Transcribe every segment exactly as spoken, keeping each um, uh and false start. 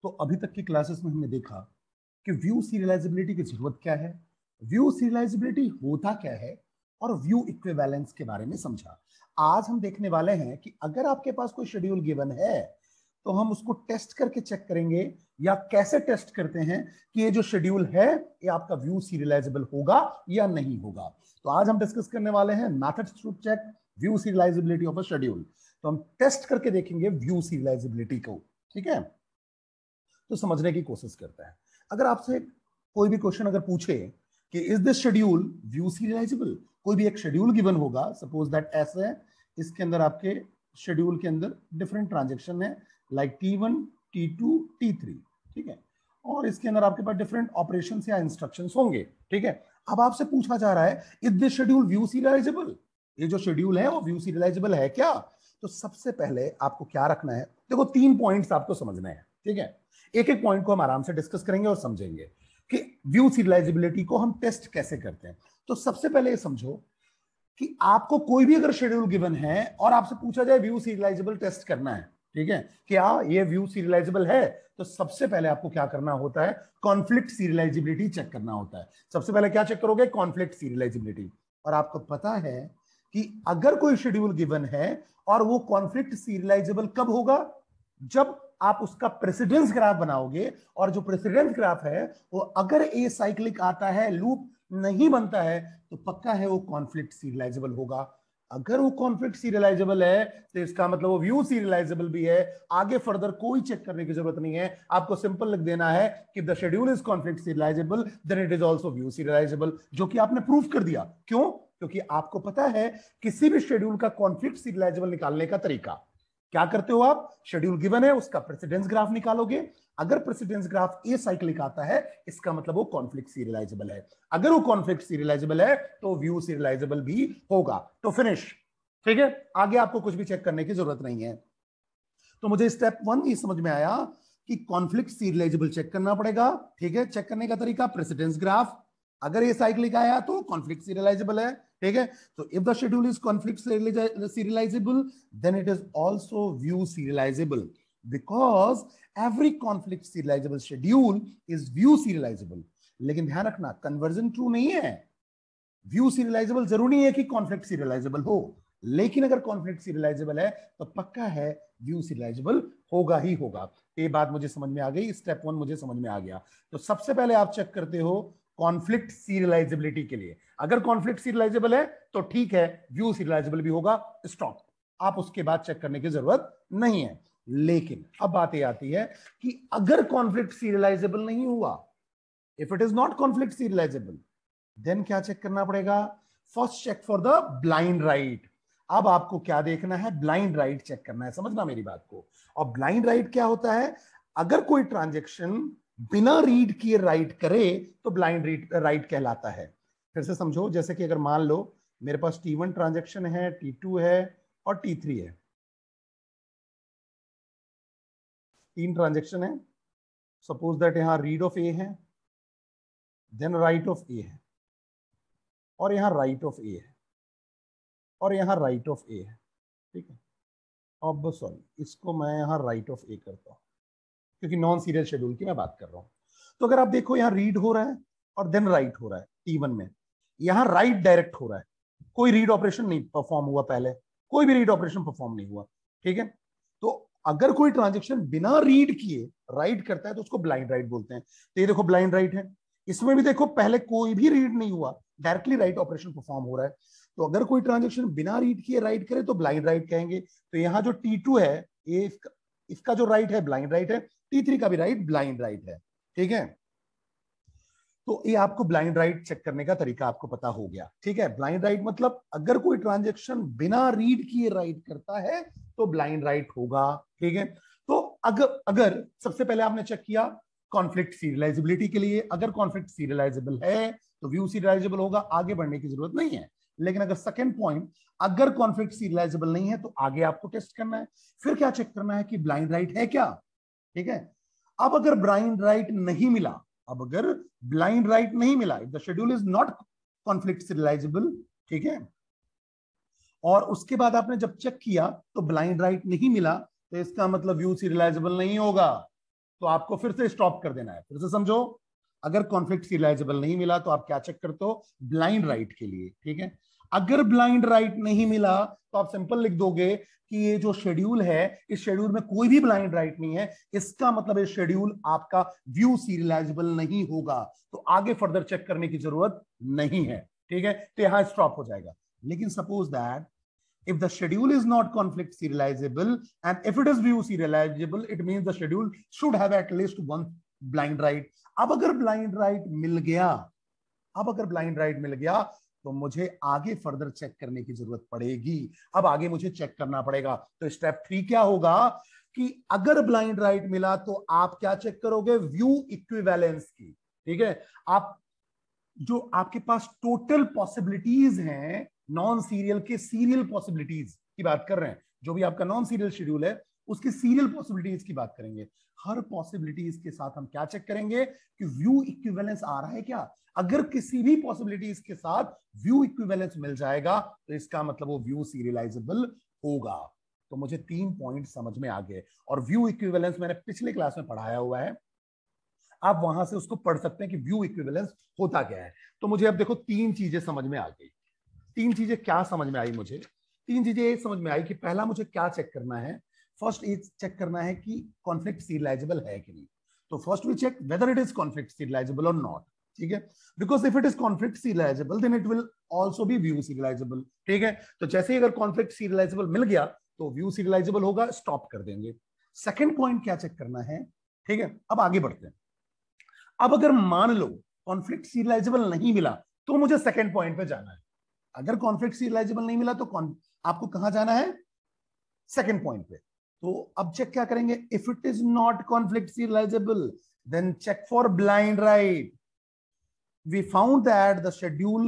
तो अभी तक की क्लासेस में हमने देखा कि व्यू सीरियलाइजेबिलिटी की जरूरत क्या है, व्यू सीरियलाइजेबिलिटी होता क्या है, और व्यू इक्विवेलेंस के बारे में समझा। आज हम देखने वाले हैं कि अगर आपके पास कोई शेड्यूल गिवन है तो हम उसको टेस्ट करके चेक करेंगे, या कैसे टेस्ट करते हैं कि ये जो शेड्यूल है ये आपका व्यू सीरियलाइजेबल होगा या नहीं होगा। तो आज हम डिस्कस करने वाले हैं methods to check view serializability of a schedule. तो हम टेस्ट करके देखेंगे व्यू सीरियलाइजेबिलिटी को, ठीक है। तो समझने की कोशिश करते हैं। अगर आपसे कोई भी क्वेश्चन अगर पूछे कि is this schedule view serializable, कोई भी एक शेड्यूल गिवन होगा, सपोज दैट ऐसे है, इसके अंदर आपके शेड्यूल के अंदर डिफरेंट ट्रांजैक्शन है like T one, T two, T three, ठीक है, और इसके अंदर आपके पास डिफरेंट ऑपरेशंस या इंस्ट्रक्शंस होंगे, ठीक है। अब आपसे पूछा जा रहा है is this schedule view serializable, ये जो शेड्यूल है वो व्यू सीरियलाइजेबल है क्या। तो सबसे पहले आपको क्या रखना है, देखो तीन पॉइंट्स आपको समझने हैं, ठीक है। एक एक पॉइंट को हम आराम से डिस्कस करेंगे और समझेंगे कि व्यू सीरियलाइजेबिलिटी को हम टेस्ट कैसे करते हैं। तो सबसे पहले ये समझो कि आपको कोई भी अगर शेड्यूल गिवन है और आपसे पूछा जाए व्यू सीरियलाइजेबल टेस्ट करना है, ठीक है, क्या ये व्यू सीरियलाइजेबल है, तो सबसे पहले आपको क्या करना होता है, कॉन्फ्लिक्ट सीरियलाइजेबिलिटी चेक करना होता है। सबसे पहले क्या चेक करोगे, कॉन्फ्लिक्ट सीरियलाइजेबिलिटी। और आपको पता है कि अगर कोई शेड्यूल गिवन है और वो कॉन्फ्लिक्ट सीरियलाइजेबल कब होगा, जब आप उसका प्रेसिडेंस ग्राफ बनाओगे, और जो प्रेसिडेंस ग्राफ है वो अगर ए साइक्लिक आता है, लूप नहीं बनता है, तो पक्का है वो कॉन्फ्लिक्ट सीरियलाइजेबल होगा। अगर वो कॉन्फ्लिक्ट सीरियलाइजेबल है तो इसका मतलब वो व्यू सीरियलाइजेबल भी है। आगे फर्दर कोई चेक करने की जरूरत नहीं है, आपको सिंपल लिख देना है कि the schedule is conflict serializable then it is also view serializable, जो कि आपने प्रूव कर दिया। क्यों? क्योंकि आपको पता है किसी भी शेड्यूल का कॉन्फ्लिक्ट सीरियलाइजेबल निकालने का तरीका। क्या करते हो आप, शेड्यूल गिवन है उसका प्रेसिडेंस ग्राफ निकालोगे, अगर प्रेसिडेंस ग्राफ ए साइक्लिक आता है इसका मतलब वो कॉन्फ्लिक्ट सीरियलाइजेबल है, अगर वो कॉन्फ्लिक्ट सीरियलाइजेबल है तो व्यू सीरियलाइजेबल भी होगा। तो फिनिश, ठीक है, आगे आपको कुछ भी चेक करने की जरूरत नहीं है। तो मुझे स्टेप वन ये समझ में आया कि कॉन्फ्लिक्ट सीरियलाइजेबल चेक करना पड़ेगा, ठीक है। चेक करने का तरीका प्रेसिडेंस ग्राफ, अगर ये साइक्लिक आया तो कॉन्फ्लिक्ट सीरियलाइजेबल है, ठीक है। तो if the schedule is conflict serializable then it is also view serializable, because every conflict serializable schedule is view serializable. लेकिन ध्यान रखना कन्वर्जन ट्रू नहीं है, व्यू सीरियलाइजेबल जरूरी नहीं है कि कॉन्फ्लिक्ट सीरियलाइजेबल हो, लेकिन अगर कॉन्फ्लिक्ट सीरियलाइजेबल है तो पक्का है व्यू सीरियलाइजेबल होगा ही होगा। ये बात मुझे समझ में आ गई, स्टेप वन मुझे समझ में आ गया। तो सबसे पहले आप चेक करते हो कॉन्फ्लिक्ट सीरियलाइजेबिलिटी के लिए, अगर कॉन्फ्लिक्ट सीरियलाइजेबल है तो ठीक है, व्यू सीरियलाइजेबल भी होगा, स्टॉप, आप उसके बाद चेक करने की जरूरत नहीं है। लेकिन अब बात यह आती है कि अगर कॉन्फ्लिक्ट सीरियलाइजेबल नहीं हुआ, if it is not conflict serializable, then क्या चेक करना पड़ेगा, first check for the blind write. अब आपको क्या देखना है, ब्लाइंड राइट चेक करना है, समझना मेरी बात को। और ब्लाइंड राइट क्या होता है, अगर कोई ट्रांजैक्शन बिना रीड किए राइट करे तो ब्लाइंड राइट कहलाता है। फिर से समझो, जैसे कि अगर मान लो मेरे पास टी वन ट्रांजैक्शन है, टी टू है और टी थ्री है, तीन ट्रांजैक्शन है। सपोज दैट यहां रीड ऑफ ए है, देन राइट ऑफ ए है, और यहां राइट ऑफ ए है, और यहां राइट ऑफ ए है, ठीक है। अब सॉरी, इसको मैं यहां राइट ऑफ ए करता हूं क्योंकि नॉन सीरियल शेड्यूल की मैं बात कर रहा हूं। तो अगर आप देखो यहां रीड हो रहा है और देन राइट हो रहा है टी वन में, यहां राइट डायरेक्ट हो रहा है, कोई रीड ऑपरेशन नहीं परफॉर्म हुआ, पहले कोई भी रीड ऑपरेशन परफॉर्म नहीं हुआ, ठीक है। तो अगर कोई ट्रांजेक्शन बिना रीड किए राइट करता है तो उसको ब्लाइंड राइट बोलते हैं। तो ये देखो ब्लाइंड राइट है, इसमें भी देखो पहले कोई भी रीड नहीं हुआ, डायरेक्टली राइट ऑपरेशन परफॉर्म हो रहा है। तो अगर कोई ट्रांजेक्शन बिना रीड किए राइट करे तो ब्लाइंड राइट कहेंगे। तो यहाँ जो टी टू है ये इसका, इसका जो राइट है ब्लाइंड राइट है, टी थ्री का भी राइट ब्लाइंड राइट है, ठीक है। तो ये आपको ब्लाइंड राइट चेक करने का तरीका आपको पता हो गया, ठीक है। ब्लाइंड राइट मतलब अगर कोई ट्रांजैक्शन बिना रीड किए राइट करता है तो ब्लाइंड राइट होगा, ठीक है। तो अगर अगर सबसे पहले आपने चेक किया कॉन्फ्लिक्ट सीरियलाइजेबिलिटी के लिए, अगर कॉन्फ्लिक्ट सीरियलाइजेबल है तो व्यू सीरियलाइजेबल होगा, आगे बढ़ने की जरूरत नहीं है। लेकिन अगर सेकंड पॉइंट, अगर कॉन्फ्लिक्ट सीरियलाइजेबल नहीं है तो आगे आपको टेस्ट करना है, फिर क्या चेक करना है कि ब्लाइंड राइट है क्या, ठीक है। अब अगर ब्लाइंड राइट नहीं मिला, अब अगर ब्लाइंड राइट नहीं मिला, if the schedule is not conflict serializable, ठीक है, और उसके बाद आपने जब चेक किया तो ब्लाइंड राइट नहीं मिला, तो इसका मतलब व्यू सीरियलाइजेबल नहीं होगा। तो आपको फिर से स्टॉप कर देना है। फिर से समझो, अगर कॉन्फ्लिक्ट सीरियलाइजेबल नहीं मिला तो आप क्या चेक करते हो, ब्लाइंड राइट के लिए, ठीक है। अगर ब्लाइंड राइट नहीं मिला तो आप सिंपल लिख दोगे कि ये जो शेड्यूल है, इस शेड्यूल में कोई भी ब्लाइंड राइट नहीं है, इसका मतलब ये शेड्यूल आपका व्यू सीरियलाइजेबल नहीं होगा, तो आगे फर्दर चेक करने की जरूरत नहीं है, ठीक है। तो यहां स्टॉप हो जाएगा। लेकिन suppose that if the schedule is not conflict serializable and if it is view serializable, it means the schedule should have at least one blind write. अब अगर blind write मिल गया अब अगर blind write मिल गया तो मुझे आगे फर्दर चेक करने की जरूरत पड़ेगी। अब आगे मुझे चेक करना पड़ेगा। तो स्टेप थ्री क्या होगा कि अगर ब्लाइंड राइट मिला तो आप क्या चेक करोगे, व्यू इक्विवेलेंस की, ठीक है। आप जो आपके पास टोटल पॉसिबिलिटीज हैं नॉन सीरियल के, सीरियल पॉसिबिलिटीज की बात कर रहे हैं, जो भी आपका नॉन सीरियल शेड्यूल है उसकी सीरियल पॉसिबिलिटीज की बात करेंगे। हर पॉसिबिलिटीज के साथ हम क्या चेक करेंगे कि व्यू इक्विवेलेंस आ रहा है क्या। अगर किसी भी पॉसिबिलिटीज के साथ व्यू इक्विवेलेंस मिल जाएगा तो इसका मतलब वो व्यू सीरियलाइजेबल होगा। तो मुझे तीन पॉइंट समझ में आ गए, और व्यू इक्विवेलेंस मैंने पिछले क्लास में पढ़ाया हुआ है, आप वहां से उसको पढ़ सकते हैं कि व्यू इक्विवेलेंस होता क्या है। तो मुझे अब देखो तीन चीजें समझ में आ गई। तीन चीजें क्या समझ में आई मुझे, तीन चीजें ये समझ में आई कि पहला मुझे क्या चेक करना है, फर्स्ट ये चेक करना है कि कॉन्फ्लिक्ट सीरियलाइजेबल है कि नहीं। तो first we check whether it is conflict serializable और नॉट, ठीक है। Because if it is conflict serializable then it will also be view serializable, ठीक है। तो जैसे ही अगर कॉन्फ्लिक्ट सीरियलाइजेबल मिल गया तो व्यू सीरियलाइजेबल होगा, स्टॉप कर देंगे। सेकंड पॉइंट क्या चेक करना है, ठीक है। अब आगे बढ़ते हैं। अब अगर मान लो कॉन्फ्लिक्ट सीरियलाइजेबल नहीं मिला तो मुझे सेकंड पॉइंट पे जाना है। अगर कॉन्फ्लिक्ट सीरियलाइजेबल नहीं मिला तो आपको कहां जाना है, सेकंड पॉइंट पे। तो अब चेक क्या करेंगे, if it is not conflict serializable then check for blind write. We found that the schedule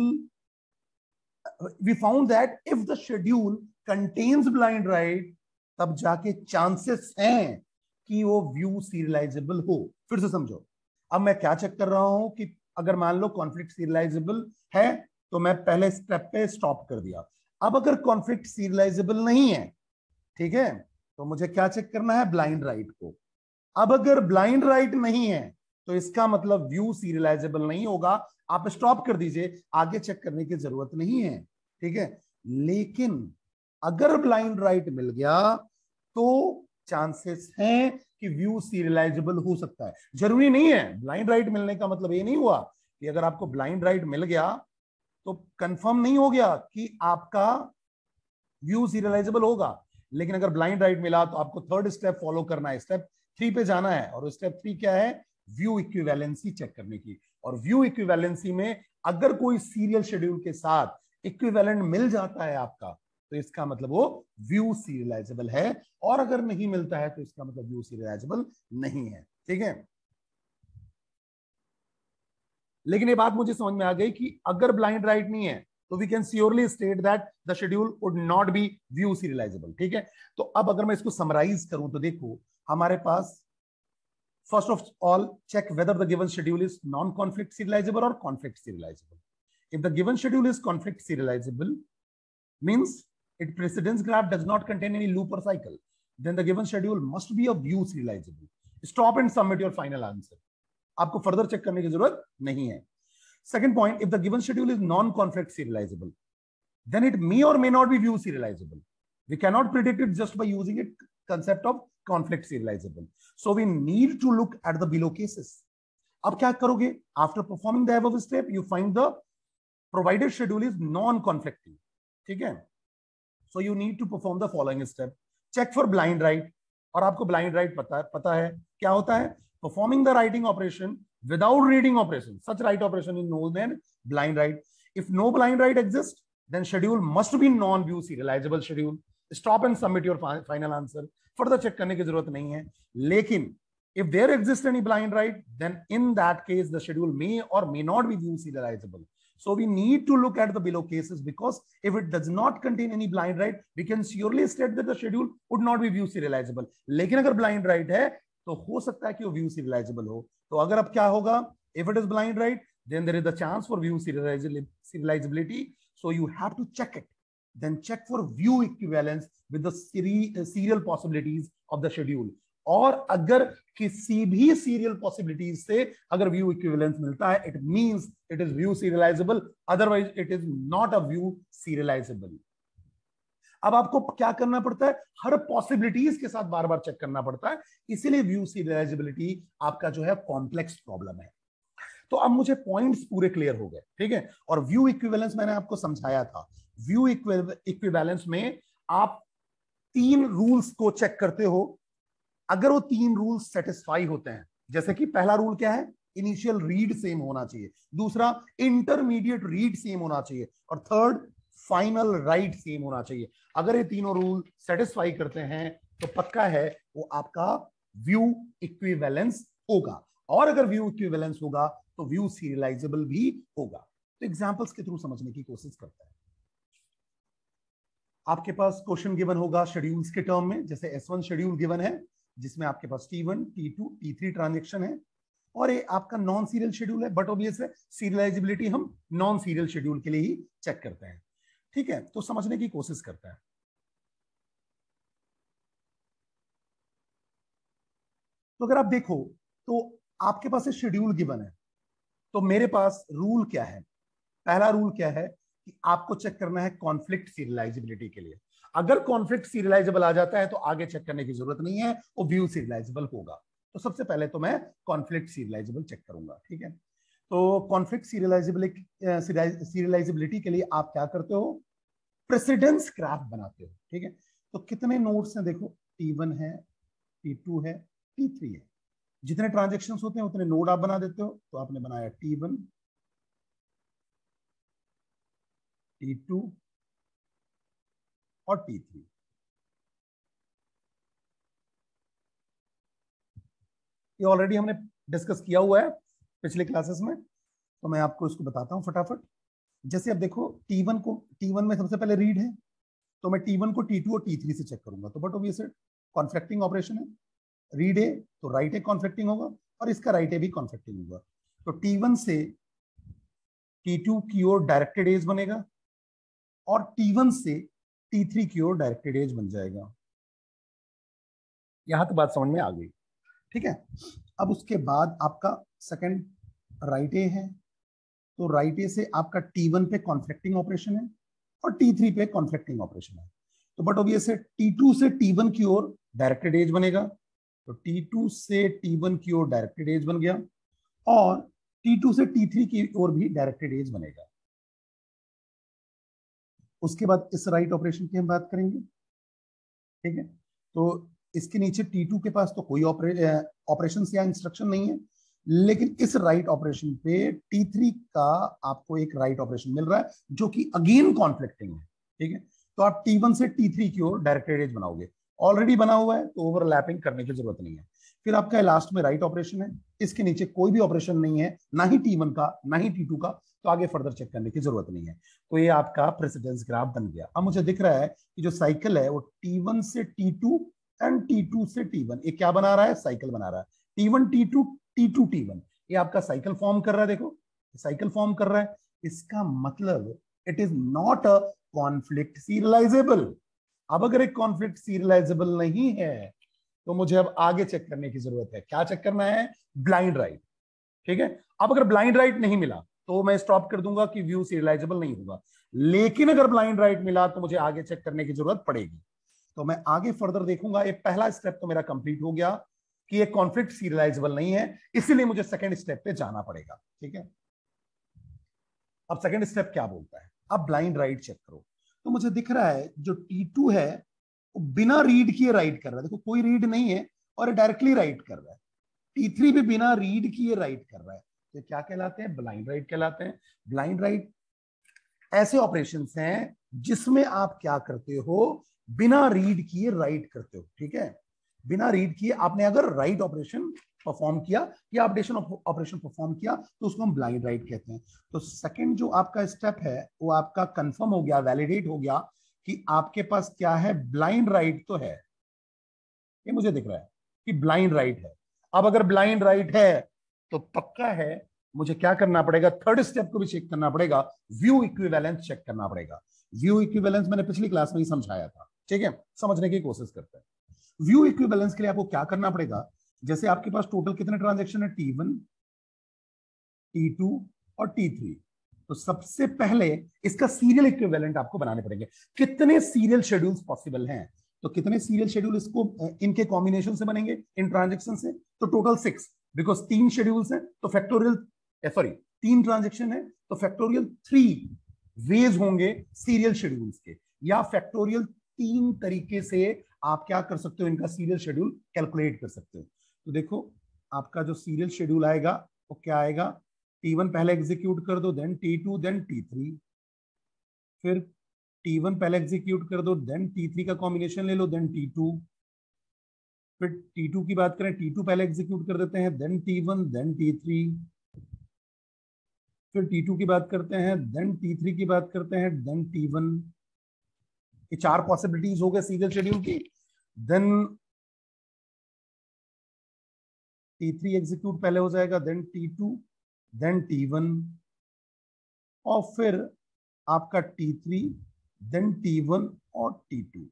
we found that if the schedule contains blind write, तब जाके चांसेस हैं कि वो व्यू सीरियलाइजेबल हो। फिर से समझो, अब मैं क्या चेक कर रहा हूं कि अगर मान लो कॉन्फ्लिक्ट सीरियलाइजेबल है तो मैं पहले स्टेप पे स्टॉप कर दिया। अब अगर कॉन्फ्लिक्ट सीरियलाइजेबल नहीं है, ठीक है, तो मुझे क्या चेक करना है, ब्लाइंड राइट को। अब अगर ब्लाइंड राइट नहीं है तो इसका मतलब व्यू सीरियलाइजेबल नहीं होगा, आप स्टॉप कर दीजिए, आगे चेक करने की जरूरत नहीं है, ठीक है। लेकिन अगर ब्लाइंड राइट मिल गया तो चांसेस हैं कि व्यू सीरियलाइजेबल हो सकता है। जरूरी नहीं है, ब्लाइंड राइट मिलने का मतलब ये नहीं हुआ कि अगर आपको ब्लाइंड राइट मिल गया तो कंफर्म नहीं हो गया कि आपका व्यू सीरियलाइजेबल होगा। लेकिन अगर ब्लाइंड राइट मिला तो आपको थर्ड स्टेप फॉलो करना है, स्टेप थ्री पे जाना है। और स्टेप थ्री क्या है, व्यू इक्विवेलेंसी चेक करने की। और व्यू इक्विवेलेंसी में अगर कोई सीरियल शेड्यूल के साथ इक्विवेलेंट मिल जाता है आपका तो इसका मतलब वो व्यू सीरियलाइजेबल है, और अगर नहीं मिलता है तो इसका मतलब व्यू सीरियलाइजेबल नहीं है, ठीक है। लेकिन ये बात मुझे समझ में आ गई कि अगर ब्लाइंड राइट नहीं है तो we can surely state that the schedule would not be view serializable, ठीक है। तो अब अगर मैं इसको समराइज करूं तो देखो हमारे पास first of all check whether the given schedule is non conflict serializable और conflict serializable. If the given schedule is conflict serializable means its precedence graph does not contain any loop or cycle, then the given schedule must be a view serializable. Stop and submit your final answer. आपको further check करने की जरूरत नहीं है। Second point, if the given schedule is non-conflict serializable, then it may or may not be view serializable. We cannot predict it just by using it concept of conflict serializable. So we need to look at the below cases. अब क्या करोगे? After performing the above step, you find the provided schedule is non-conflicting. ठीक है, so you need to perform the following step. Check for blind write, और आपको blind right पता है पता है क्या होता है, performing the writing operation without reading operation, such write operation is known as blind write. If no blind write exist then schedule must be non view serializable schedule. Stop and submit your final answer, further check करने की जरूरत नहीं है। लेकिन if there exists any blind right, then in that case the schedule may or may not be view serializable. So we need to look at the below cases, because if it does not contain any blind right, we can surely state that the schedule would not be view serializable. लेकिन अगर blind right है तो हो सकता है कि वो view serializable हो। तो अगर अब क्या होगा, if it is blind right, then there is the chance for view serializability. So you have to check it. Then check for view equivalence with the serial possibilities of the schedule. और अगर किसी भी serial possibilities से अगर view equivalence मिलता है, it means it is view serializable, otherwise it is not a view serializable. अब आपको क्या करना पड़ता है, हर पॉसिबिलिटीज के साथ बार बार चेक करना पड़ता है, इसीलिए व्यू सीरियलाइजेबिलिटी आपका जो है कॉम्प्लेक्स प्रॉब्लम है। तो अब मुझे पॉइंट्स पूरे क्लियर हो गए, ठीक है। और व्यू इक्विवेलेंस मैंने आपको समझाया था। व्यू इक्विवेलेंस में आप तीन रूल्स को चेक करते हो, अगर वो तीन रूल्स सेटिस्फाई होते हैं, जैसे कि पहला रूल क्या है, इनिशियल रीड सेम होना चाहिए, दूसरा इंटरमीडिएट रीड सेम होना चाहिए, और थर्ड फाइनल राइट सेम होना चाहिए। अगर ये तीनों रूल सेटिस्फाई करते हैं तो पक्का है वो आपका व्यू इक्विवेलेंस होगा, और अगर व्यू इक्विवेलेंस होगा तो व्यू सीरियलाइजेबल भी होगा। तो एग्जांपल्स के थ्रू समझने की कोशिश करते हैं। आपके पास क्वेश्चन गिवन होगा शेड्यूल्स के टर्म में, जैसे एस वन शेड्यूल गिवन है जिसमें आपके पास T one, T two, T three transaction है, और ये आपका नॉन सीरियल शेड्यूल है, बट ऑब्वियस है सीरियलाइजेबिलिटी हम नॉन सीरियल शेड्यूल के लिए ही चेक करते हैं, ठीक है। तो समझने की कोशिश करते हैं। तो अगर आप देखो तो आपके पास शेड्यूल गिवन है, तो मेरे पास रूल क्या है, पहला रूल क्या है कि आपको चेक करना है कॉन्फ्लिक्ट सीरियलाइजेबिलिटी के लिए। अगर कॉन्फ्लिक्ट सीरियलाइजेबल आ जाता है तो आगे चेक करने की जरूरत नहीं है, वो व्यू सीरियलाइजेबल होगा। तो सबसे पहले तो मैं कॉन्फ्लिक्ट सीरियलाइजेबल चेक करूंगा, ठीक है। तो कॉन्फ्लिक्ट सीरियलाइजेबिलिटी सीरियलाइजेबिलिटी के लिए आप क्या करते हो, प्रेसिडेंस ग्राफ बनाते हो, ठीक है। तो कितने नोड्स हैं, देखो टी वन है, टी टू है, टी थ्री है, जितने ट्रांजेक्शन होते हैं उतने नोड आप बना देते हो। तो आपने बनाया टी वन, टी टू और टी थ्री। ये ऑलरेडी हमने डिस्कस किया हुआ है पिछले क्लासेस में, तो मैं आपको इसको बताता हूं फटाफट। जैसे अब देखो टी वन को, टी वन में सबसे पहले रीड है, तो मैं टी वन को टी टू और टी थ्री से चेक करूंगा, तो बट ऑब्वियस कॉन्फ्लिक्टिंग ऑपरेशन है, रीड है तो राइट है कॉन्फ्लिक्टिंग होगा, और इसका राइट है भी कॉन्फ्लिक्टिंग होगा। तो टी वन से टी टू की ओर डायरेक्टेड एज बनेगा, और टी वन से टी थ्री की ओर डायरेक्टेड एज बन जाएगा। यहां तक बात समझ में आ गई, ठीक है। अब उसके बाद आपका सेकंड राइट ए है, तो राइट ए से आपका टी वन पे कॉन्फ्लिक्टिंग ऑपरेशन है और टी थ्री पे कॉन्फ्लिक्टिंग ऑपरेशन है। तो बट ऑब्वियस है टी टू से टी वन की ओर डायरेक्टेड एज बनेगा, तो टी टू से टी वन की ओर डायरेक्टेड एज बन गया, और टी टू से टी थ्री की ओर भी डायरेक्टेड एज बनेगा। उसके बाद इस राइट ऑपरेशन की हम बात करेंगे, ठीक है। तो इसके नीचे टी टू के पास तो कोई ऑपरेशन या इंस्ट्रक्शन नहीं है, लेकिन इस राइट ऑपरेशन पे टी थ्री का आपको एक राइट ऑपरेशन मिल रहा है जो कि अगेन कॉन्फ्लिक्टिंग है, ठीक है। तो आप टी वन से टी थ्री की ओर डायरेक्टेड एज बनाओगे, ऑलरेडी बना हुआ है तो ओवरलैपिंग करने की जरूरत नहीं है। फिर आपका लास्ट में राइट ऑपरेशन है, इसके नीचे कोई भी ऑपरेशन नहीं है, ना ही टी वन का ना ही टी टू का, तो आगे फर्दर चेक करने की जरूरत नहीं है। तो ये आपका प्रेसिडेंस ग्राफ बन गया। अब मुझे दिख रहा है कि जो साइकिल है वो टी वन से T two and T two से टी वन, ये क्या बना रहा है, साइकिल बना रहा है। T one T two T two T one, ये आपका साइकिल फॉर्म कर रहा है, देखो साइकिल फॉर्म कर रहा है। इसका मतलब it is not a conflict serializable. अब अगर एक कॉन्फ्लिक्ट सीरियलाइजेबल नहीं है तो मुझे अब आगे चेक करने की जरूरत है। क्या चेक करना है, ब्लाइंड राइट, ठीक है। अब अगर ब्लाइंड राइट नहीं मिला तो मैं स्टॉप कर दूंगा कि व्यू सीरियलाइजेबल नहीं होगा, लेकिन अगर ब्लाइंड राइट मिला तो मुझे आगे चेक करने की जरूरत पड़ेगी। तो मैं आगे फर्दर देखूंगा। एक पहला स्टेप तो मेरा कंप्लीट हो गया कि ये कॉन्फ्लिक्ट सीरियलाइजेबल नहीं है, इसलिए मुझे सेकंड स्टेप पे जाना पड़ेगा, ठीक है। अब सेकंड स्टेप क्या बोलता है, अब ब्लाइंड राइट चेक करो। तो मुझे दिख रहा है जो टी टू है वो बिना रीड किए राइट कर रहा है, देखो कोई रीड नहीं है और डायरेक्टली राइट कर रहा है। टी थ्री भी बिना रीड किए राइट कर रहा है, तो क्या कहलाते हैं, ब्लाइंड राइट कहलाते हैं। ब्लाइंड राइट ऐसे ऑपरेशंस हैं जिसमें आप क्या करते हो, बिना रीड किए राइट करते हो, ठीक है। बिना रीड किए आपने अगर राइट ऑपरेशन परफॉर्म किया या अपडेशन ऑपरेशन परफॉर्म किया तो उसको हम ब्लाइंड राइट कहते हैं। तो सेकंड जो आपका स्टेप है वो आपका कंफर्म हो गया, वैलिडेट हो गया कि आपके पास क्या है, ब्लाइंड राइट तो है। ये मुझे दिख रहा है कि ब्लाइंड राइट है। अब अगर ब्लाइंड राइट है तो पक्का है मुझे क्या करना पड़ेगा, थर्ड स्टेप को भी चेक करना पड़ेगा, व्यू इक्विवेलेंस चेक करना पड़ेगा। व्यू इक्विवेलेंस मैंने पिछली क्लास में ही समझाया था, ठीक है। समझने की कोशिश करते हैं। व्यू इक्विवेलेंस के लिए आपको क्या करना पड़ेगा, जैसे आपके पास टोटल कितने ट्रांजेक्शन है, टी वन, टी टू और टी थ्री, तो सबसे पहले इसका सीरियल इक्विवेलेंट आपको बनाने पड़ेंगे। कितने सीरियल शेड्यूल्स पॉसिबल हैं, तो कितने सीरियल शेड्यूल इसको इनके कॉम्बिनेशन से बनेंगे, इन ट्रांजेक्शन से, तो टोटल सिक्स, बिकॉज तीन शेड्यूल्स हैं तो फैक्टोरियल सॉरी तीन ट्रांजेक्शन है तो फैक्टोरियल थ्री वेज होंगे सीरियल शेड्यूल्स के, या फैक्टोरियल तीन तरीके से आप क्या कर सकते हो, इनका सीरियल शेड्यूल कैलकुलेट कर सकते हो। तो देखो आपका जो सीरियल शेड्यूल आएगा वो क्या आएगा, टी वन पहले एग्जीक्यूट कर दो, then T two, then T three, फिर टी वन पहले एग्जीक्यूट कर दो, देन टी थ्री का कॉम्बिनेशन ले लो, देन टी टू, फिर टी टू की बात करें, टी टू पहले एग्जीक्यूट कर देते हैं, then T one, then T three, फिर टी टू की बात करते हैं, देन टी थ्री की बात करते हैं, देन टी वन। ये चार पॉसिबिलिटीज हो गए सीरियल शेड्यूल की। देन टी थ्री एग्जीक्यूट पहले हो जाएगा, then T two, then T one, और फिर आपका T three, then T one और टी टू।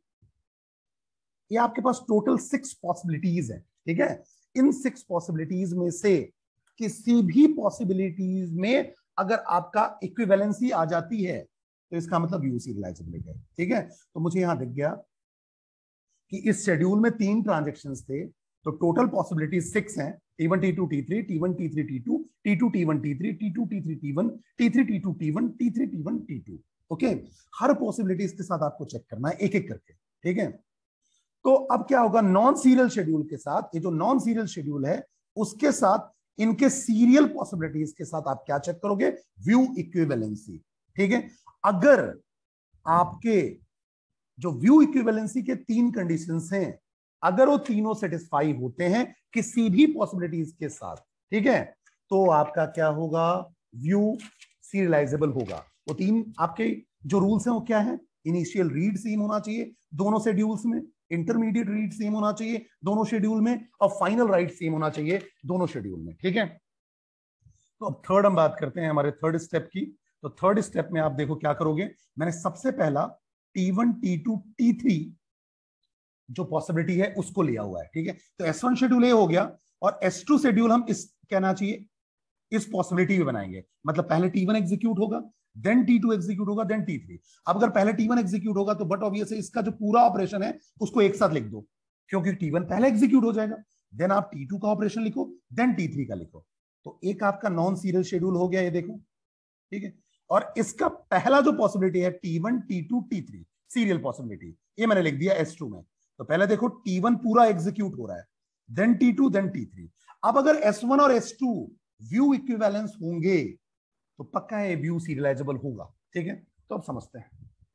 ये आपके पास टोटल सिक्स पॉसिबिलिटीज है, ठीक है। इन सिक्स पॉसिबिलिटीज में से किसी भी पॉसिबिलिटीज में अगर आपका इक्विवेलेंसी आ जाती है तो इसका मतलब व्यू सीरियलाइजेबिलिटी है, ठीक है। तो मुझे यहां दिख गया कि इस शेड्यूल में तीन ट्रांजेक्शंस थे, तो टोटल पॉसिबिलिटीज सिक्स हैं, T one T two T three, T one T three T two, T two T one T three, T two T three T one, T three T two T one, T three T one T two. Okay, हर possibilities के साथ आपको check करना है एक एक करके, ठीक है। तो अब क्या होगा, नॉन सीरियल शेड्यूल के साथ, ये जो नॉन सीरियल शेड्यूल है उसके साथ इनके सीरियल पॉसिबिलिटीज के साथ आप क्या चेक करोगे, व्यू इक्विवेलेंसी, ठीक है। अगर आपके जो व्यू इक्विवेलेंसी के तीन कंडीशंस हैं, अगर वो तीनों सेटिस्फाई होते हैं किसी भी पॉसिबिलिटीज के साथ, ठीक है, तो आपका क्या होगा, व्यू सीरियलाइजेबल होगा। वो तीन आपके जो रूल्स हैं वो क्या है, इनिशियल रीड सेम होना चाहिए दोनों शेड्यूल्स में, इंटरमीडिएट रीड सेम होना चाहिए दोनों शेड्यूल में, और फाइनल राइट सेम होना चाहिए दोनों शेड्यूल में, ठीक है। तो अब थर्ड हम बात करते हैं हमारे थर्ड स्टेप की। तो थर्ड स्टेप में आप देखो क्या करोगे, मैंने सबसे पहला T one T two T three जो पॉसिबिलिटी है उसको लिया हुआ है, ठीक है। तो एस वन शेड्यूल ए हो गया, और एस टू शेड्यूल हम इस कहना चाहिए इस पॉसिबिलिटी में बनाएंगे, मतलब पहले टी वन एग्जीक्यूट होगा, देन टी टू एग्जीक्यूट होगा, देन टी थ्री। अब अगर पहले टी वन एग्जीक्यूट होगा तो बट ऑब्वियस है इसका जो पूरा ऑपरेशन है उसको एक साथ लिख दो, क्योंकि टी वन पहले एग्जीक्यूट हो जाएगा, देन आप टी टू का ऑपरेशन लिखो, देन टी थ्री का लिखो। तो एक आपका नॉन सीरियल शेड्यूल हो गया, ये देखो, ठीक है। और इसका पहला जो पॉसिबिलिटी है T one T two T three serial possibility, ये मैंने लिख दिया एस टू में। तो पहले देखो टी वन पूरा एग्जीक्यूट हो रहा है, then T two, then T three. अब अगर एस वन और एस टू व्यू इक्विवेलेंस होंगे तो पक्का है व्यू सीरियलाइजेबल होगा, ठीक है। तो अब समझते हैं।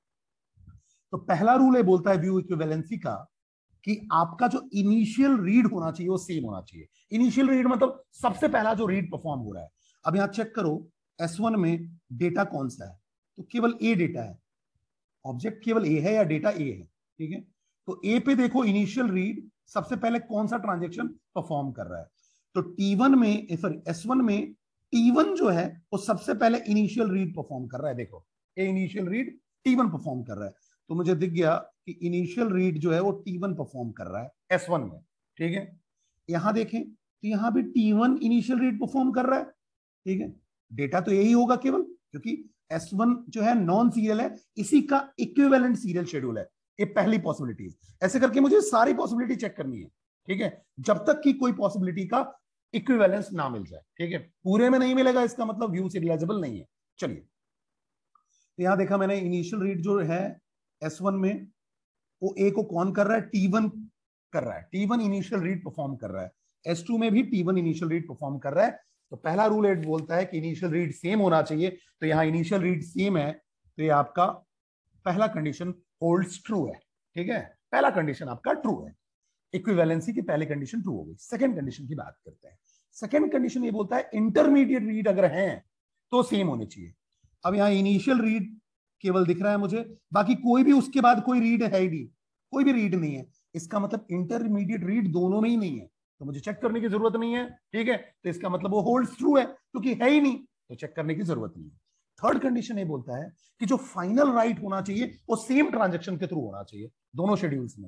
तो पहला रूल ये बोलता है व्यू इक्विवेलेंसी का कि आपका जो इनिशियल रीड होना चाहिए वो सेम होना चाहिए। इनिशियल रीड मतलब सबसे पहला जो रीड परफॉर्म हो रहा है। अब यहां चेक करो एस वन में डेटा कौन सा है, तो केवल ए डेटा है, ऑब्जेक्ट केवल ए है या डेटा ए है, ठीक है। तो ए पे देखो इनिशियल रीड सबसे पहले कौन सा ट्रांजेक्शन परफॉर्म कर रहा है, तो टी वन में सॉरी एस वन में टी वन जो है वो सबसे पहले इनिशियल रीड परफॉर्म कर रहा है। देखो A initial read T one perform कर रहा है, तो मुझे दिख गया कि इनिशियल रीड जो है वो टी वन परफॉर्म कर रहा है एस वन में, ठीक है। यहां देखें तो यहां भी T one initial read perform कर रहा है, ठीक है। डेटा तो यही होगा केवल, क्योंकि एस वन जो है नॉन सीरियल है, इसी का इक्विवेलेंट सीरियल शेड्यूल है। ये पहली पॉसिबिलिटी, ऐसे करके मुझे सारी पॉसिबिलिटी चेक करनी है, ठीक है, जब तक कि कोई पॉसिबिलिटी का इक्विवेलेंस ना मिल जाए, ठीक है। पूरे में नहीं मिलेगा इसका मतलब व्यू सीरियलाइजेबल नहीं है। चलिए, तो यहां देखा मैंने इनिशियल रीड जो है एस वन में वो ए को कौन कर रहा है, टी वन कर रहा है, T one initial read perform कर रहा है। एस टू में भी T one initial read perform कर रहा है। तो पहला रूल एट बोलता है कि इनिशियल रीड सेम होना चाहिए, तो यहां इनिशियल रीड सेम है, तो ये आपका पहला कंडीशन होल्ड्स ट्रू है, ठीक है। पहला कंडीशन आपका ट्रू है, इक्विवेलेंसी की पहली कंडीशन ट्रू हो गई। सेकंड कंडीशन की बात करते हैं। सेकंड कंडीशन ये बोलता है इंटरमीडिएट रीड अगर है तो सेम होनी चाहिए। अब यहां इनिशियल रीड केवल दिख रहा है मुझे, बाकी कोई भी उसके बाद कोई रीड है ही नहीं, कोई भी रीड नहीं है, इसका मतलब इंटरमीडिएट रीड दोनों में ही नहीं है, तो मुझे चेक करने की जरूरत नहीं है, ठीक है। तो इसका मतलब वो होल्ड्स ट्रू है, क्योंकि है ही नहीं तो चेक करने की जरूरत नहीं है। थर्ड कंडीशन ये बोलता है कि जो फाइनल राइट होना चाहिए वो सेम ट्रांजेक्शन के थ्रू होना चाहिए दोनों शेड्यूल्स में।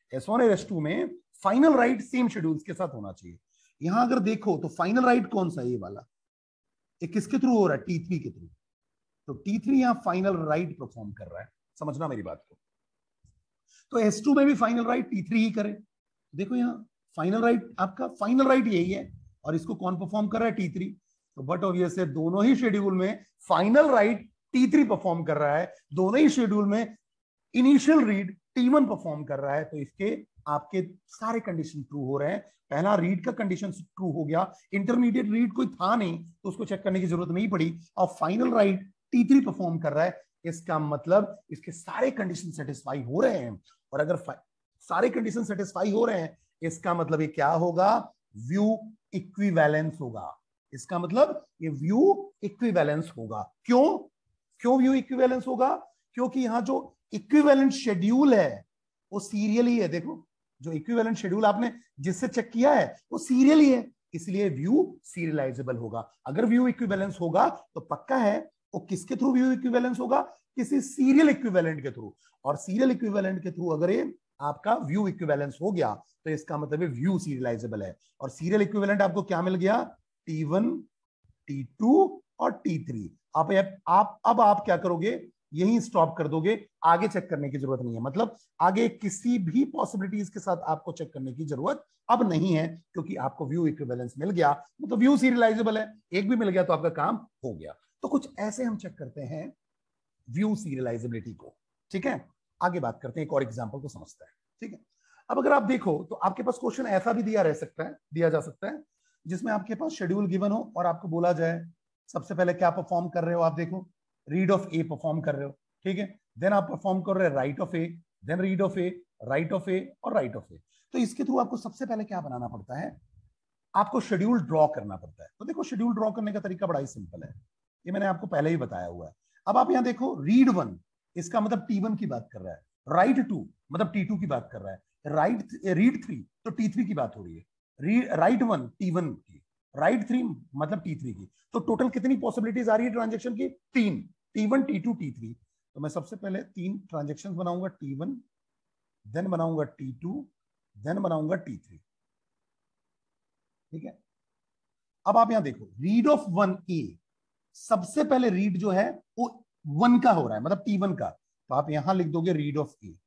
एस वन और एस टू में फाइनल राइट सेम शेड्यूल्स के साथ होना चाहिए। यहां अगर देखो तो फाइनल राइट कौन सा है, ये वाला, ये किसके थ्रू हो रहा है, टी थ्री के थ्रू। तो टी थ्री यहां फाइनल राइट परफॉर्म कर रहा है, समझना मेरी बात को। तो एस टू में भी फाइनल राइट टी थ्री ही करे। देखो यहां फाइनल राइट, आपका फाइनल राइट यही है, और इसको कौन परफॉर्म कर रहा है, टी थ्री। तो बट ऑब्वियस है दोनों ही शेड्यूल में final write T three perform कर रहा है, दोनों ही शेड्यूल में initial read T one perform कर रहा है। तो इसके आपके सारे कंडीशन ट्रू हो रहे हैं। पहला रीड का कंडीशन ट्रू हो गया, इंटरमीडिएट रीड कोई था नहीं तो उसको चेक करने की जरूरत नहीं पड़ी, और final write T three perform कर रहा है। इसका मतलब इसके सारे कंडीशन सेटिस्फाई हो रहे हैं, और अगर सारे कंडीशन सेटिस्फाई हो रहे हैं इसका मतलब ये क्या होगा, व्यू इक्विवेलेंस होगा। इसका मतलब ये व्यू इक्विवेलेंस होगा। क्यों क्यों व्यू इक्विवेलेंस होगा, क्योंकि यहां जो इक्विवेलेंट शेड्यूल है वो सीरियल ही है। देखो जो इक्विवेलेंट शेड्यूल आपने जिससे चेक किया है वो सीरियल ही है, इसलिए व्यू सीरियलाइजेबल होगा। अगर व्यू इक्विवेलेंस होगा तो पक्का है वो किसके थ्रू व्यू इक्विवेलेंस होगा, किसी सीरियल इक्विवेलेंट के थ्रू। और सीरियल इक्विवेलेंट के थ्रू अगर ये आपका व्यू इक्विवेलेंस हो गया तो इसका मतलब है व्यू सीरियलाइजेबल है। और सीरियल इक्विवेलेंट आपको क्या मिल गया, टी वन, टी टू और टी थ्री। आप आप अब आप क्या करोगे, यही स्टॉप कर दोगे, आगे चेक करने की जरूरत नहीं है। मतलब आगे किसी भी पॉसिबिलिटीज के साथ आपको चेक करने की जरूरत अब नहीं है, क्योंकि आपको व्यू इक्विवेलेंस मिल गया, मतलब व्यू सीरियलाइजेबल है, एक भी मिल गया तो आपका काम हो गया। तो कुछ ऐसे हम चेक करते हैं व्यू सीरियलाइजेबिलिटी को। ठीक है, आगे बात करते हैं, एक और एग्जांपल को समझते हैं। ठीक है, अब अगर आप देखो तो आपके पास क्वेश्चन ऐसा भी दिया रह सकता है, दिया जा सकता है जिसमें आपके पास शेड्यूल गिवन हो और आपको बोला जाए सबसे पहले क्या परफॉर्म कर रहे हो, आप देखो रीड ऑफ ए परफॉर्म कर रहे हो। ठीक है, देन आप परफॉर्म कर रहे हैं write of A, then read of A, write of A और राइट ऑफ ए। तो इसके थ्रू आपको सबसे पहले क्या बनाना पड़ता है, आपको शेड्यूल ड्रॉ करना पड़ता है। तो देखो शेड्यूल ड्रॉ करने का तरीका बड़ा ही सिंपल है, ये मैंने आपको पहले ही बताया हुआ है। अब आप यहां देखो रीड वन, इसका मतलब टी वन की बात कर रहा है, राइट टू मतलब टी टू की बात कर रहा है, राइट रीड थ्री तो टी थ्री की बात हो रही है, राइट वन टी वन की, राइट थ्री मतलब टी थ्री की। तो टोटल कितनी पॉसिबिलिटीज आ रही है ट्रांजेक्शन की, तीन, T one, T two, T three. तो मैं सबसे पहले तीन ट्रांजेक्शन बनाऊंगा, टी वन, देन बनाऊंगा टी टू, देन बनाऊंगा टी थ्री। ठीक है, अब आप यहां देखो रीड ऑफ वन ए, सबसे पहले रीड जो है वो वन का हो रहा है, मतलब टी वन का, तो आप यहां लिख दोगे रीड ऑफ ए।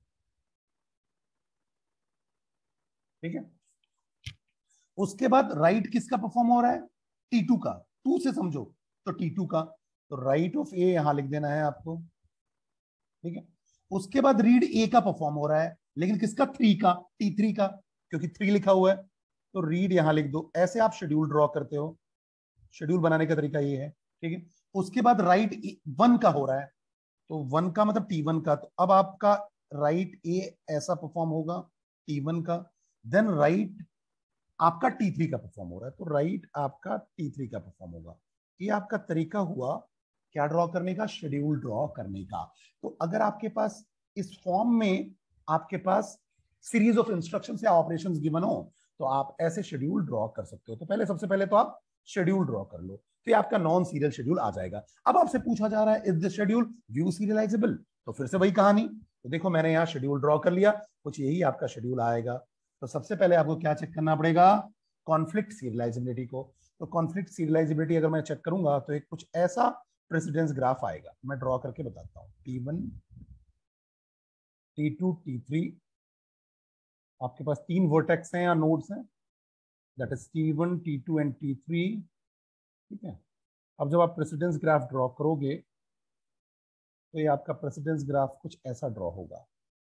ठीक है, उसके बाद राइट किसका परफॉर्म हो रहा है, टी टू का, टू से समझो तो टी टू का, तो राइट ऑफ ए यहां लिख देना है आपको। ठीक है, उसके बाद रीड ए का परफॉर्म हो रहा है, लेकिन किसका, थ्री का, टी थ्री का, क्योंकि थ्री लिखा हुआ है, तो रीड यहां लिख दो। ऐसे आप शेड्यूल ड्रॉ करते हो, शेड्यूल बनाने का तरीका ये है। ठीक है, उसके बाद राइट वन का हो रहा है, तो वन का मतलब टी वन का, तो अब आपका राइट ए ऐसा परफॉर्म होगा टी वन का, देन राइट आपका टी थ्री का परफॉर्म हो रहा है, तो राइट आपका टी थ्री का परफॉर्म होगा। ये आपका तरीका हुआ क्या ड्रॉ करने का, शेड्यूल ड्रॉ करने का। तो अगर आपके पास इस फॉर्म में आपके पास सीरीज ऑफ इंस्ट्रक्शंस या ऑपरेशंस गिवन हो तो आप ऐसे शेड्यूल ड्रॉ कर सकते हो। तो पहले सबसे पहले तो आप शेड्यूल ड्रॉ कर लो, तो आपका नॉन सीरियल शेड्यूल आ जाएगा। अब आपसे पूछा जा रहा है is the schedule view serializable, तो फिर से वही कहानी। तो देखो मैंने यहाँ शेड्यूल ड्रॉ कर लिया, कुछ यही आपका शेड्यूल आएगा। तो सबसे पहले आपको क्या चेक करना पड़ेगा, कॉन्फ्लिक्ट सीरियलाइजेबिलिटी को। तो कॉन्फ्लिक्ट सीरियलाइजेबिलिटी अगर मैं चेक करूंगा तो एक कुछ ऐसा प्रेसिडेंस ग्राफ आएगा, मैं ड्रॉ करके बताता हूँ। T one, T two, T three, आपके पास तीन वर्टेक्स हैं या नोड्स हैं, that is T one, T two and T three. ठीक है, अब जब आप प्रेसिडेंस ग्राफ ड्रॉ करोगे तो ये आपका प्रेसिडेंस ग्राफ कुछ ऐसा ड्रॉ होगा।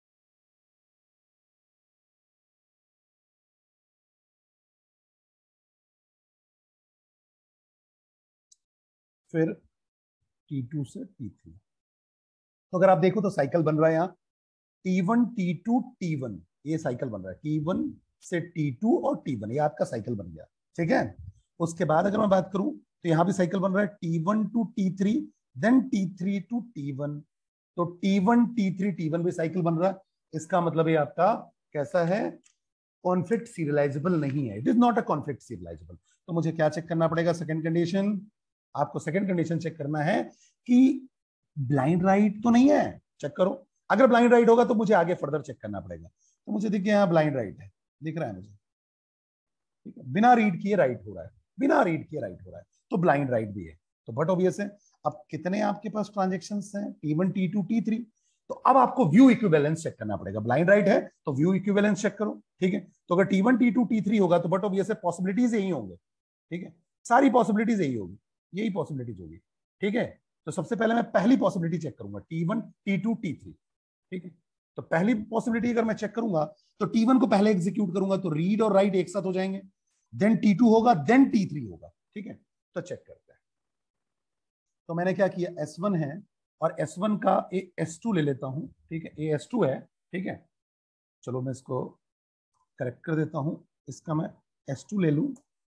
फिर टी टू से टी थ्री, तो अगर आप देखो तो साइकिल बन रहा है यहाँ T one, T two, T one, ये साइकिल बन रहा है, टी वन से टी टू और टी वन, ये आपका साइकिल बन गया। ठीक है, उसके बाद अगर मैं बात करूं तो यहां भी साइकिल बन रहा है T one two T three, then T three two T one, तो T one, T three, T one भी साइकिल बन रहा है। इसका मतलब ये आपका कैसा है, कॉन्फ्लिक्ट सीरियलाइजेबल नहीं है, it is not a conflict serializable. तो मुझे क्या चेक करना पड़ेगा, सेकंड कंडीशन, आपको सेकंड कंडीशन चेक करना है कि ब्लाइंड राइट तो नहीं है, चेक करो। अगर ब्लाइंड राइट होगा तो मुझे आगे फर्दर चेक करना पड़ेगा। तो मुझे दिख गया यहाँ ब्लाइंड राइट है, दिख रहा है मुझे, ठीक है, बिना रीड किए राइट हो रहा है, बिना रीड किए राइट हो रहा है, तो ब्लाइंड राइट भी है। तो बट ऑब्वियस है। अब कितने आपके पास ट्रांजेक्शन्स हैं, T one T two T three, तो अब आपको व्यू इक्विवेलेंस चेक करना पड़ेगा। ब्लाइंड राइट है तो व्यू इक्विवेलेंस चेक करो, ठीक है। तो अगर T one T two T three होगा तो बट ऑब्वियस है पॉसिबिलिटीज यही होंगे, ठीक है, सारी पॉसिबिलिटीज यही होगी, यही पॉसिबिलिटीज होगी, ठीक है। तो सबसे पहले मैं पहली पॉसिबिलिटी चेक करूंगा, T one T two T three, ठीक है। तो पहली पॉसिबिलिटी अगर मैं चेक करूंगा तो टी वन को पहले एग्जीक्यूट करूंगा तो रीड और राइट एक साथ हो जाएंगे, देन टी टू होगा, देन टी थ्री होगा, ठीक है। तो चेक करते हैं। तो मैंने क्या किया, एस वन है और एस वन का ए एस टू ले लेता हूं, ठीक है, ए एस टू है, ठीक है। चलो मैं इसको करेक्ट कर देता हूं, इसका मैं एस टू ले लूं,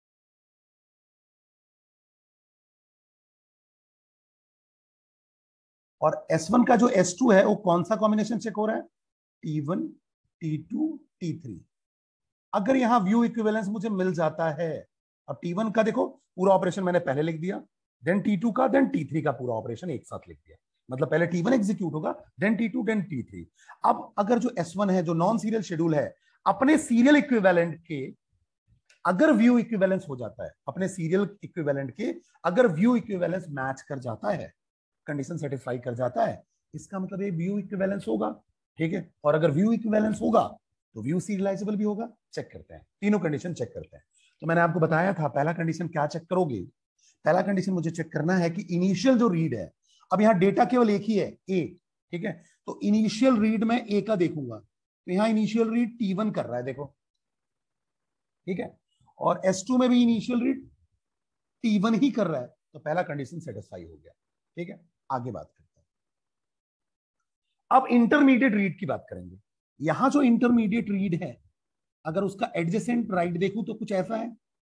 और एस वन का जो एस टू है वो कौन सा कॉम्बिनेशन चेक हो रहा है, T one T two T three. अगर यहां व्यू इक्विवेलेंस मुझे मिल जाता है, अब टी वन का देखो पूरा ऑपरेशन मैंने पहले लिख दिया, देन टी टू का, देन टी थ्री का पूरा ऑपरेशन एक साथ लिख दिया, मतलब पहले टी वन एग्जीक्यूट होगा, then T two, then T three. अब अगर जो एस वन है जो नॉन सीरियल शेड्यूल है, अपने सीरियल इक्विवेलेंट के अगर व्यू इक्विवेलेंस हो जाता है, अपने सीरियल इक्विवेलेंट के अगर व्यू इक्विवेलेंस मैच कर जाता है, कंडीशन सेटिस्फाई कर जाता है, इसका मतलब ये व्यू इक्विवेलेंस होगा, ठीक है। और अगर व्यू इक्विवेलेंस होगा तो व्यू सीरियलाइजेबल भी होगा। चेक करते हैं, तीनों कंडीशन चेक करते हैं। तो मैंने आपको बताया था पहला कंडीशन क्या चेक करोगे, पहला कंडीशन मुझे चेक करना है कि इनिशियल जो रीड है, अब यहाँ डेटा केवल एक ही है, ए, ठीक है। तो इनिशियल रीड में ए का देखूंगा, तो यहाँ इनिशियल रीड टी वन कर रहा है, देखो, ठीक है, और एस टू में भी इनिशियल रीड टी वन ही कर रहा है, तो पहला कंडीशन सेटिस्फाई हो गया, ठीक है। आगे बात करते हैं, अब इंटरमीडिएट रीड की बात करेंगे। यहां जो इंटरमीडिएट रीड है, अगर उसका एडजेसेंट राइट देखूं तो कुछ ऐसा है,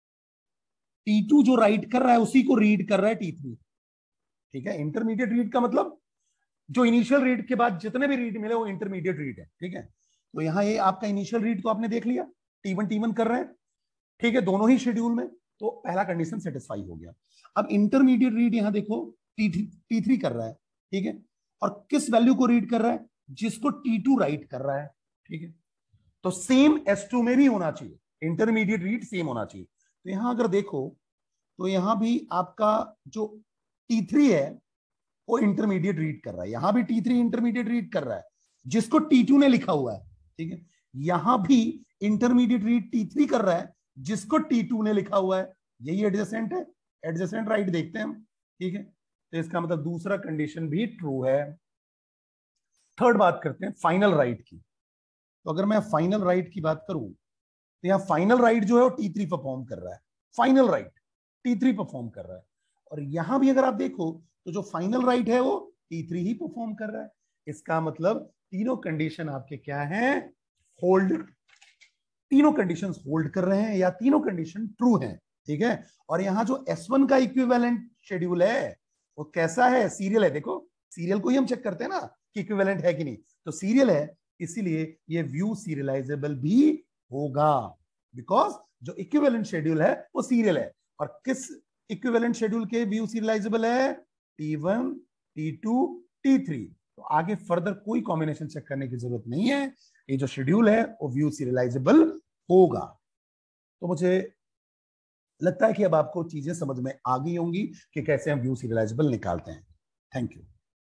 टी टू जो राइट कर रहा है उसी को रीड कर रहा है टी थ्री, ठीक है। इंटरमीडिएट रीड का मतलब जो इनिशियल रीड के बाद जितने भी रीड मिले वो इंटरमीडिएट रीड है, ठीक है। तो यहाँ ये आपका इनिशियल रीड तो आपने देख लिया, टी वन टी वन कर रहे हैं, ठीक है, दोनों ही शेड्यूल में, तो पहला कंडीशन सेटिस्फाई हो गया। अब इंटरमीडिएट रीड यहां देखो टी टी थ्री कर रहा है, ठीक है, और किस वैल्यू को रीड कर रहा है, जिसको टी टू राइट कर रहा है, ठीक है। तो सेम एस टू में भी होना चाहिए, इंटरमीडिएट रीड सेम होना चाहिए। तो यहां अगर देखो तो यहां भी आपका जो टी थ्री है वो इंटरमीडिएट रीड कर रहा है, यहां भी टी थ्री इंटरमीडिएट रीड कर रहा है जिसको टी टू ने लिखा हुआ है, ठीक है। यहां भी इंटरमीडिएट रीड टी थ्री कर रहा है जिसको टी टू ने लिखा हुआ है, यही एडजेसेंट है, एडजेसेंट राइट देखते हैं हम, ठीक है। तो इसका मतलब दूसरा कंडीशन भी ट्रू है। थर्ड बात करते हैं फाइनल राइट की। तो अगर मैं फाइनल राइट की बात करूं तो यहाँ फाइनल राइट जो है वो टी थ्री परफॉर्म कर रहा है, final write T three perform कर रहा है, और यहां भी अगर आप देखो तो जो फाइनल राइट है वो टी थ्री ही परफॉर्म कर रहा है। इसका मतलब तीनों कंडीशन आपके क्या हैं, होल्ड, तीनों कंडीशंस होल्ड कर रहे हैं या तीनों कंडीशन ट्रू हैं, ठीक है। और यहां जो एस वन का इक्विवेलेंट शेड्यूल है वो कैसा है, सीरियल है, देखो सीरियल को ही हम चेक करते हैं ना कि इक्विवेलेंट है कि नहीं, तो सीरियल है, इसीलिए ये व्यू सीरियलाइजेबल भी होगा, बिकॉज जो इक्विवेलेंट शेड्यूल है वो सीरियल है। और किस इक्विवेलेंट शेड्यूल के व्यू सीरियलाइजेबल है, T one T two T three. तो आगे फर्दर कोई कॉम्बिनेशन चेक करने की जरूरत नहीं है, ये जो शेड्यूल है वो व्यू सीरियलाइजेबल होगा। तो मुझे लगता है कि अब आपको चीजें समझ में आ गई होंगी कि कैसे हम व्यू सीरियलाइजेबल निकालते हैं। Thank you.